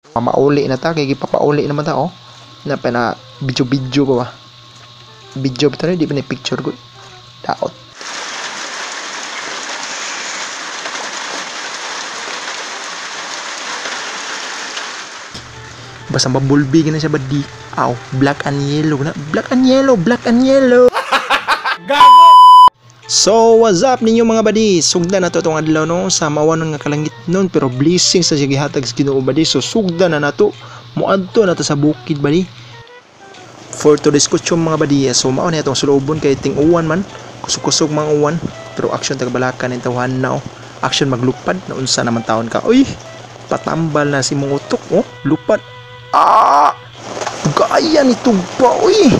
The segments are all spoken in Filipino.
Mauli na ta, kay gipapauli naman ta, oh. Na pa na video pa ba? Video pa di ba na picture good? Daot. Basta mabulbi na siya ba di? Aw, black and yellow na. Black and yellow. Gago! So, what's up ninyo mga badi? Sugda na to itong adlaw no, sa mawanon nga kalangit nun, pero blessing sa sige hatag sa Ginoo badi. So, sugda na nato. Muadto na to sa bukid badi. For today's kutsyon mga badi, so mao na itong sulubon kay ting uwan man. Kusog-kusog mga uwan, pero action tagbalakan ng tawahan na oh. Action maglupad na unsa naman taon ka. Uy, patambal na si mong utok oh, lupad. Gaya ni tugpa uy.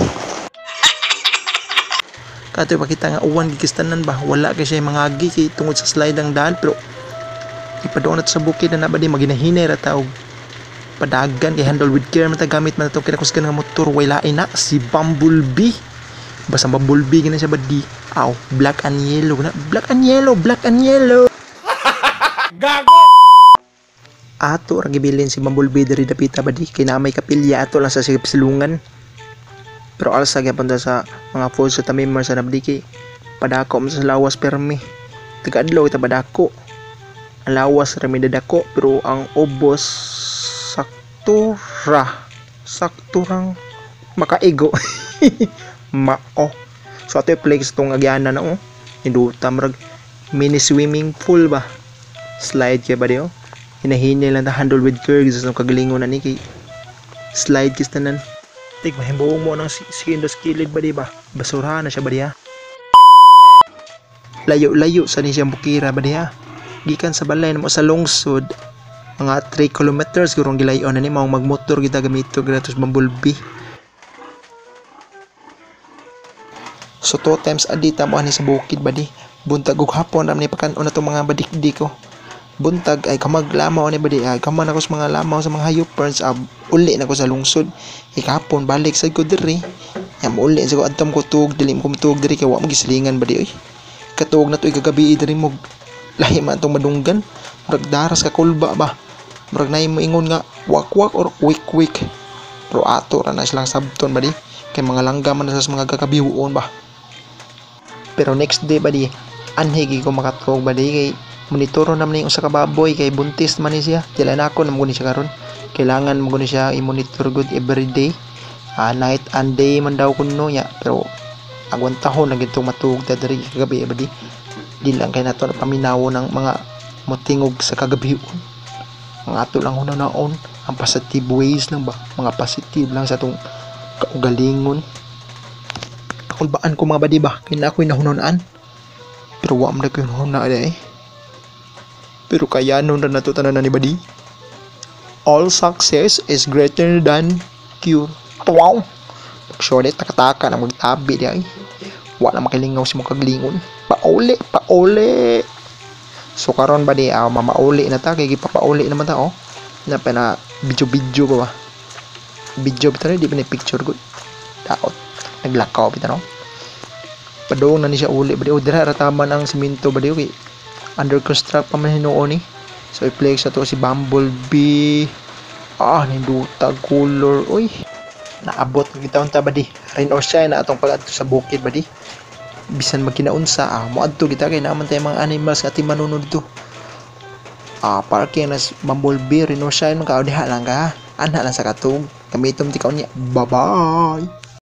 Kato pakita nga uwan gikistanan ba, wala kay siya mga agi kay tungod sa slide ang daan, pero ipadoon na sa bukid na nabadi maginahinay ra taog padagan kay handle with care man ta gamit man itong kinakusgan nga motor way lain na si Bumblebee. Basta Bumblebee gina siya badi. Aw, black and yellow na. Black and yellow. Gago! Ato ra gibilin si Bumblebee diri dapita badi kay na may kapilya ato lang sa silungan. Pero alsa gyapon ta sa mga falls sa tamimar sa nabdiki. Padako man sa lawas permi. Tigadlaw kita padako. Ang lawas ra mi dadako pero ang ubos sakto rang makaigo. Mao. So ato flex tong agyana na oh. Induta marag mini swimming pool ba. Slide kay ba di oh. Hinahinay lang ta handle with curves sa kagalingon na ni kay slide kis tanan. Tig mahimbuong mo ng sindos kilid ba di ba? Basurahan na siya ba di ha? Layo sa ni siyang bukira ba di ha? Gikan sa balay na mo sa lungsod mga 3 kilometers gurong gilayon na ni maong magmotor kita gamito gratos Bumblebee. So 2 times a day tamo ani sa bukid ba di? Buntag ug hapon ram ni pakanon na to mga badikdi ko. Buntag ay kamag lamaw ni badi ay kaman ako sa mga lamaw sa mga hayopers uli na ko sa lungsod ikapon balik sa ko diri yam uli sa ko adtom ko tug dili mo tug diri kay wa mo gislingan badi oy katuog na to igagabi diri mo lahi man tong madunggan murag daras ka kulba ba murag nay mo ingon nga wak or wik pero ato ra na silang sabton badi kay mga langgam man sa mga gagabihuon ba. Pero next day badi anhigi ko makatuog badi kay monitoro naman yung usa ka baboy kay buntis man ni siya. Dila na ako namuguni siya karon. Kailangan mo siya i-monitor good every day. Night and day man daw kuno nya. Pero agwan tahon na gito matug diri kagabi badi. Di lang kay nato paminawo ng mga motingog sa kagabi. Ang ato lang hunaon ang positive ways lang ba. Mga positive lang sa tong kaugalingon. Kulbaan ko mga badi ba kay na ako'y nahunonaan. Pero wa man ko hunana eh. Pero kaya nun na natutanan na ni badi. All success is greater than cure. Wow! Pag-shorty, takataka na magtabi di ay. Wala makilingaw si mong kaglingon. Pauli! So karon badi, mamauli na ta. Kaya gipapauli naman ta, oh. Na pa na video pa ba? Video pa di ba na picture good? Daot. Naglakaw pa no? Padong na ni siya uli. Badi, dira rataman ang siminto badi, okay. Under construct pa man hinuon ni. So i-flex na to si Bumblebee. Ninduta color. Uy. Naabot ng gitawon ta badi. Rain or shine na atong pag-adto sa bukid badi. Bisan magkinaunsa moadto kita kay naman tay mga animals nga manunod to. Parking na Bumblebee, rain or shine man ka diha lang ka. Ana lang sa katog. Gamitom ti kaon niya. Bye-bye.